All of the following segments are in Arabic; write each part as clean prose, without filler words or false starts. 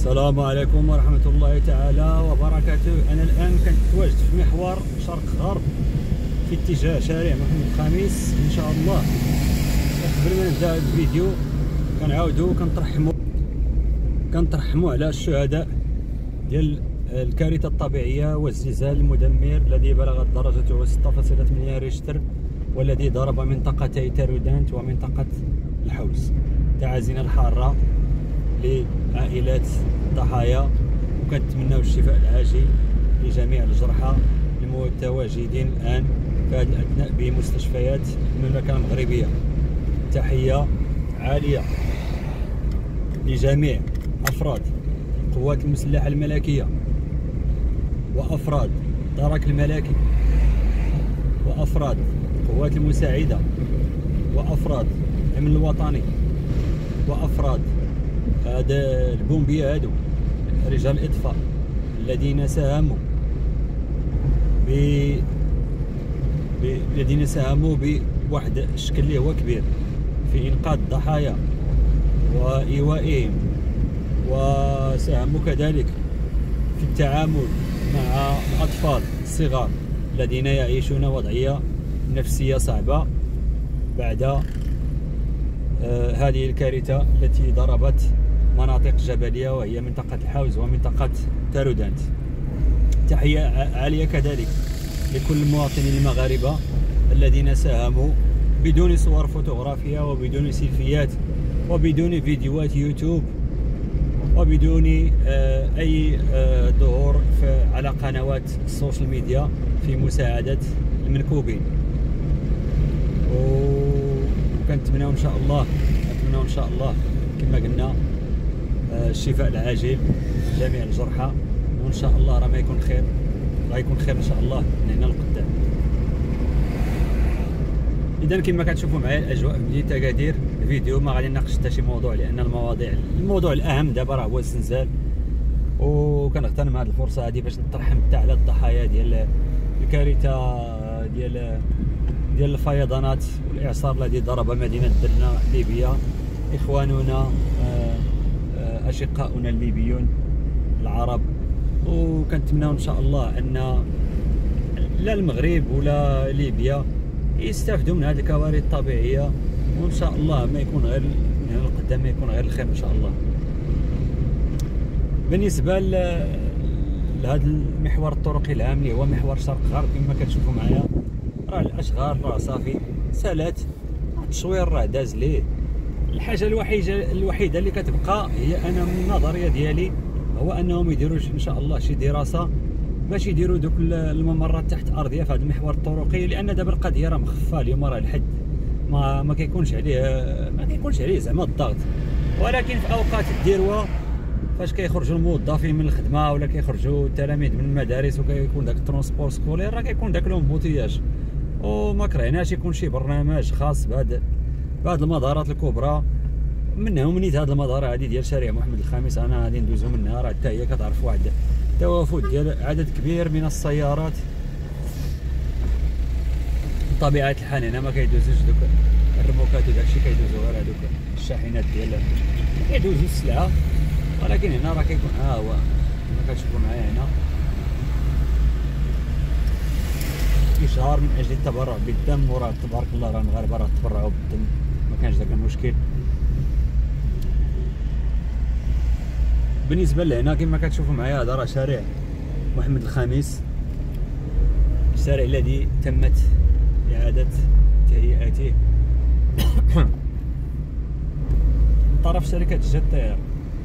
السلام عليكم ورحمة الله تعالى وبركاته. أنا الآن كنتواجد في محور شرق غرب في اتجاه شارع محمد الخامس إن شاء الله. قبل ما نبدأ الفيديو كنعاودو كنترحموا على الشهداء ديال الكارثة الطبيعية والزلزال المدمر الذي بلغت درجته 6.8 ريشتر والذي ضرب منطقتي تارودانت ومنطقة الحوز. تعازينا الحارة لعائلات الضحايا، وكنتمناو الشفاء العاجل لجميع الجرحى المتواجدين الآن في هذه الأثناء بمستشفيات المملكة المغربية. تحية عالية لجميع أفراد القوات المسلحة الملكية وأفراد الدرك الملكي وأفراد القوات المساعدة وأفراد الأمن الوطني وأفراد هذا البومبية هادو رجال الإطفاء الذين ساهموا بواحد الشكل اللي هو كبير في إنقاذ الضحايا وإيوائهم، وساهموا كذلك في التعامل مع الأطفال الصغار الذين يعيشون وضعية نفسية صعبة بعد هذه الكارثة التي ضربت مناطق جبلية وهي منطقة الحوز ومنطقة تارودانت. تحية عالية كذلك لكل المواطنين المغاربة الذين ساهموا بدون صور فوتوغرافية وبدون سيلفيات وبدون فيديوهات يوتيوب وبدون أي ظهور على قنوات السوشيال ميديا في مساعدة المنكوبين. وكنتمناو إن شاء الله كما قلنا الشفاء العاجل لجميع الجرحى، وإن شاء الله راه ما يكون خير، راه يكون خير إن شاء الله من هنا لقدام. إذا كما كتشوفوا معايا الأجواء في مدينة أكادير، الفيديو ما غادي نناقش حتى شي موضوع لأن الموضوع الأهم دابا راه هو الزلزال، وكنغتنم هذه الفرصة هذه باش نترحم حتى على الضحايا ديال الكارثة ديال الفيضانات والإعصار الذي ضرب مدينة درنا ليبيا. إخواننا أشقاؤنا الليبيون العرب، وكنتمناو إن شاء الله أن لا المغرب ولا ليبيا يستافدوا من هذه الكوارث الطبيعية، وإن شاء الله ما يكون غير من هنا لقدام ما يكون غير الخير إن شاء الله. بالنسبة لهذا المحور الطرقي العام اللي هو محور شرق غرب كما كتشوفوا معايا، راه الأشغال راه صافي سالات، التشوير راه داز ليه. الحاجة الوحيدة اللي كتبقى هي أنا من النظرية ديالي هو أنهم يديروا إن شاء الله شي دراسة باش يديروا دوك الممرات تحت أرضية في هذا المحور الطرقي، لأن دابا القضية راه مخفى اليوم، راه الحد ما كيكونش عليه زعما الضغط، ولكن في أوقات الذروة فاش كيخرجوا الموظفين من الخدمة ولا كيخرجوا التلاميذ من المدارس وكيكون داك الترونسبور سكولير راه كيكون داك لومبوتياج، وما كرهناش يكون شي برنامج خاص بهاد المدارات الكبرى. منهم نيت هاد المدار هادي ديال شارع محمد الخامس انا غادي ندوزو منها، راه حتى هي كتعرف واحد التوافد ديال عدد كبير من السيارات. بطبيعة الحال هنا ما كيدوزوش دوك الرموكات وداكشي، كيدوزو غير هادوك الشاحنات ديال كيدوزو السلعة، ولكن هنا راه كيكون هو كما كتشوفوا معايا هنا إشهار من أجل التبرع بالدم، وراه تبارك الله راه المغاربة راه تبرعوا بالدم، ما كانش داك المشكل. بالنسبة لهنا كما كتشوفوا معايا هذا راه شارع محمد الخامس، الشارع الذي تمت إعادة تهيئته من طرف شركة جدة الطيران.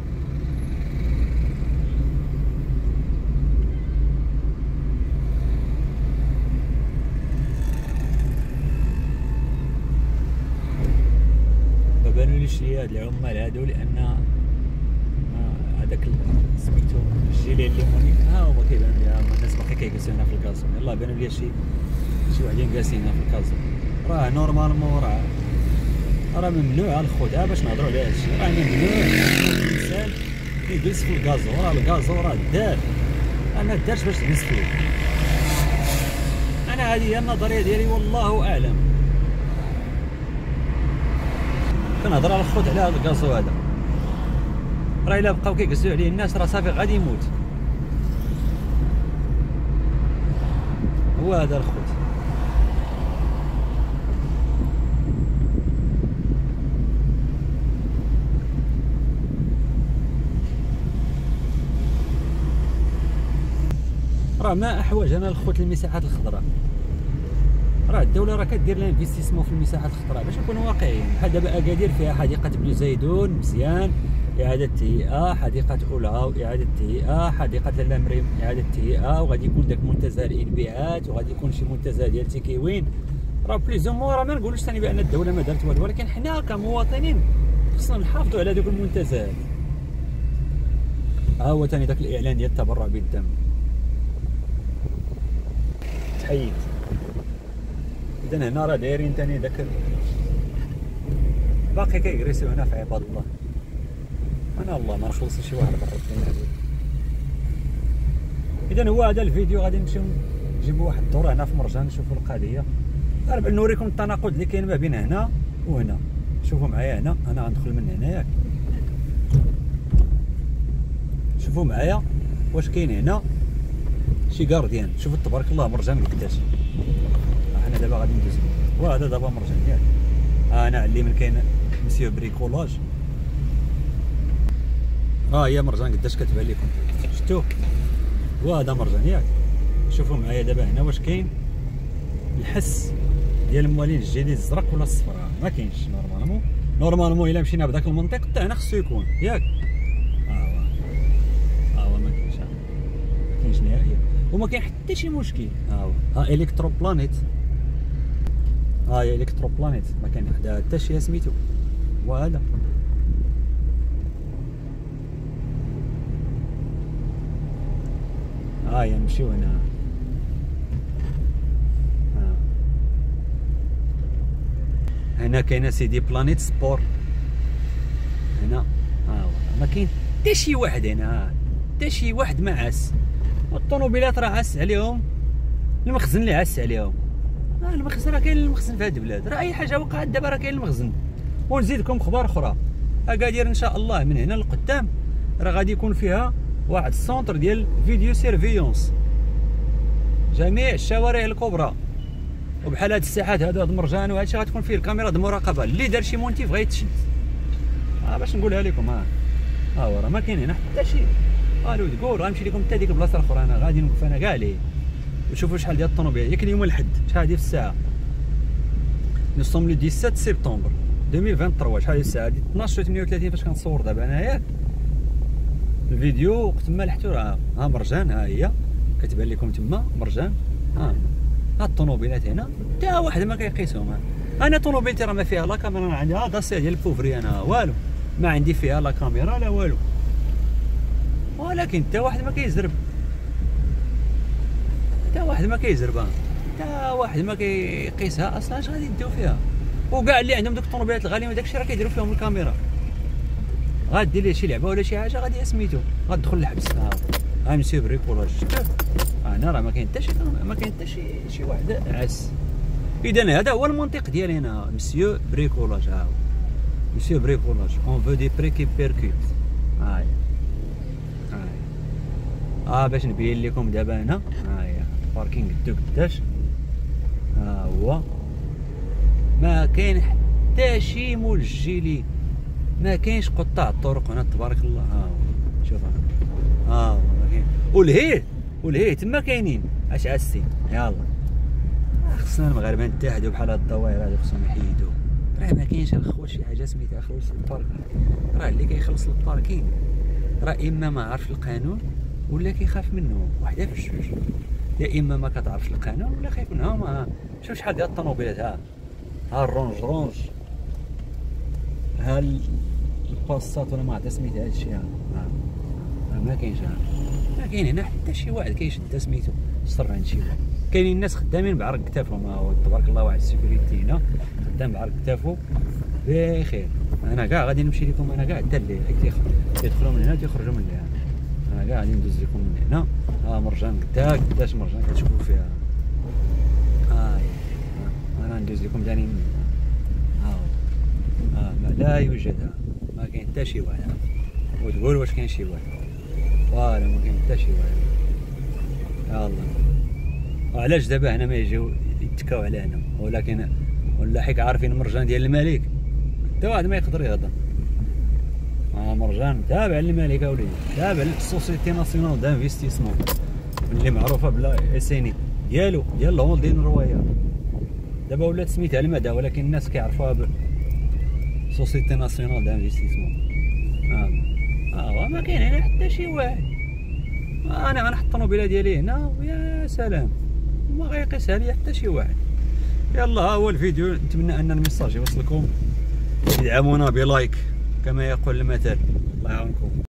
بانوا لي شي هاد العمال هادو لان هذاك سميتو الجيلي الليموني ها هما كيبانوا لي الناس باقي كيجلسوا هنا في الكازون. يلاه بانوا لي شي وحدين جالسين هنا في الكازون. راه نورمالمون راه ممنوع الخدعه باش نهضروا على هادشي، راه ممنوع الانسان يجلس في الكازون، راه الكازون راه دار ما دارش باش تجلس فيه. انا هذه هي النظريه ديالي والله اعلم. كنهضر على الخوت على هذا الكازو هذا. راه الا بقاو كيقزوا عليه الناس راه صافي غادي يموت. هو هذا الخوت. راه ما احوجنا الخوت للمساحات الخضراء. راه الدوله راه كدير لانفستيسمون في المساحات الخضراء باش نكونوا واقعيين. بحال دابا اكادير فيها حديقه بني زيدون مزيان، اعاده تهيئه، حديقه اولاو اعاده تهيئه، حديقه لاله مريم اعاده تهيئه، وغادي يكون داك منتزه الانبيعات، وغادي يكون شي منتزه ديال تيكيوين. راه بليزومون راه ما نقولوش ثاني بان الدوله ما دارت والو، ولكن حنا كمواطنين خصنا نحافظوا على دوك المنتزهات. ها هو ثاني داك الاعلان ديال التبرع بالدم تحيد. اذا هنا راه دايرين ثاني داك باقي كيغريسيو هنا في عباد الله. انا الله ما نخلص شي واحد برا الدنيا. اذا هو هذا الفيديو غادي نمشيو نجيبوا واحد الدور هنا في مرجان نشوفوا القضيه. غير نوريكم التناقض اللي كاين ما بين هنا وهنا. شوفوا معايا هنا، انا غندخل من هنا ياك. شوفوا معايا واش كاين هنا شي كارديان. شوفوا تبارك الله مرجان قداش. انا دابا غادي ندوز وهذا دابا مرجان ياك. انا علي من كاين مسيو بريكولاج. هي مرجان قداش كتبان لكم. شفتوا وهذا مرجان ياك. شوفوا معايا دابا هنا واش كاين الحس ديال الموالين الجديد الزرق ولا الصفراء. ما كاينش نورمالمون الا مشينا بداك المنطق حتى هنا خصو يكون ياك. هو ما كاينش نهائيا وما كاين حتى شي مشكل. ها الكترو بلانيت. هي الكترو بلانيت ما كاين حتى شي سميتو. وهذا نمشيو هنا. هنا كاينه سيدي بلانيت سبور. هنا ما كاين حتى شي واحد هنا، حتى شي واحد ما عاس. والطوموبيلات راه عاس عليهم، المخزن اللي عاس عليهم. المخزن راه كاين المخزن في هاد البلاد، راه اي حاجه وقعت دابا راه كاين المخزن. ونزيدكم اخبار اخرى اكادير ان شاء الله من هنا لقدام راه غادي يكون فيها واحد السونتر ديال فيديو سيرفيونس جميع الشوارع الكبرى. وبحال هاد الساحات هادو هاد مرجان وهادشي غتكون فيه الكاميرا د المراقبه. اللي دار شي مونتيف غيتشد. باش نقولها لكم هو راه ما كاين هنا حتى شي. قالوا تقول غنمشي لكم حتى ديك البلاصه الاخرى. انا غادي نوقف انا كاع ليه وشوفوا شحال ديال الطوموبيل. ياك اليوم الحد شحال هادي في الساعه؟ نو سوم لو 17 سبتمبر 2023. شحال هادي الساعه؟ 12:38 فاش كنصور دابا انا ياك الفيديو. وقت ما لحتو راه مرجان. هي كتبان لكم تما مرجان. هاد الطوموبيلات هنا حتى واحد ما كيقيسهم. انا طوموبيلتي راه ما فيها لا كاميرا. انا عندي داسيه ديال البوفري. انا والو ما عندي فيها لا كاميرا لا والو، ولكن حتى واحد ما كيزرب. حتى واحد ما كيزربها، حتى واحد ما كيقيسها اصلا. اش غادي يديو فيها؟ وكاع اللي عندهم دوك الطوموبيلات الغاليه وداكشي راه كيديروا فيهم الكاميرا. غادير ليه شي لعبه ولا شي حاجه غادي سميتو غتدخل للحبس. مسيو بريكولاج. انا راه ما كاين حتى شي واحد عس. اذا هذا هو المنطق ديالي هنا. مسيو بريكولاج. مسيو بريكولاج اون فو دي بري كي بيركوت. باش نبين لكم دابا هنا. باركينغ دو قداش. هو ما كاين حتى شي ملجلي، ما كاينش قطاع الطرق هنا تبارك الله. شوف ما كاين. والهيه تما كاينين. اش عسين يلا. خصنا المغاربه نتحدوا بحال هاد الدوائر هادو خصهم يحيدوا. راه ما كاينش الخوت شي حاجه سميتها خلص الباركينغ. راه اللي كيخلص الباركينغ راه اما ما عارف القانون ولا كيخاف منه. وحده في الجوج. يا اما ما كتعرفش القانون ولا خايف منها. شوف شحال ديال الطوموبيلات. ها الرونج ها الباسات ولا ما عرفت سميتها هادشي. ما كاينش. ما كاين هنا حتى شي واحد كيشد سميتو السر عند شي واحد. كاينين الناس خدامين بعرق كتافهم. تبارك الله واحد السيكوريتي هنا خدام بعرق كتافو بخير. انا كاع غادي نمشي لكم. انا كاع حتى الليل تيدخلوا من هنا تيخرجوا من هنا. انا كاع غادي ندوز لكم من هنا. مرجان قداش مرجان كتشوفوا فيها. انا ندوز لكم ثاني من هنا. لا يوجد. ما كاين حتى شي واحد. وتقول واش كاين شي واحد. فوالا ما كاين حتى شي واحد. يلا وعلاش دابا هنا ما يجيو يتكاو على هنا؟ ولكن ولا حيت عارفين المرجان ديال الملك حتى واحد ما يقدر يهضر. مرجان تابع للملك اوليدي، تابع للسوسيتي ناسيونال دانفستيسمون اللي معروفه بلا اسيني ديال الهولدين رويال. دابا ولات سميتها المدى ولكن الناس كيعرفوها ب سوسيتي ناسيونال دانفستيسمون. ما كاين هنا حتى شي واحد. انا غنحط الطوموبيله ديالي هنا ويا سلام ما غيقيسها ليا حتى شي واحد. يلا ها هو الفيديو، نتمنى ان الميساج يوصلكم. ادعمونا بلايك كما يقول المثل. الله يعاونكم.